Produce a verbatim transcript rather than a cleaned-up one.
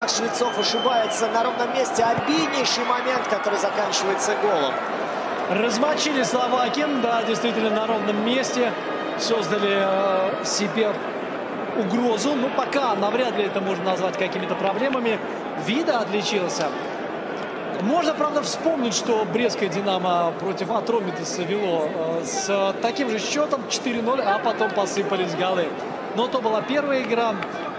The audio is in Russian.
Швецов ошибается на ровном месте. Обиднейший момент, который заканчивается голом. Размочили словакин, да, действительно на ровном месте. Создали э, себе угрозу. Но пока навряд ли это можно назвать какими-то проблемами. Вида отличился. Можно, правда, вспомнить, что брестское «Динамо» против Атромитеса вело э, с таким же счетом четыре ноль, а потом посыпались голы. Но то была первая игра.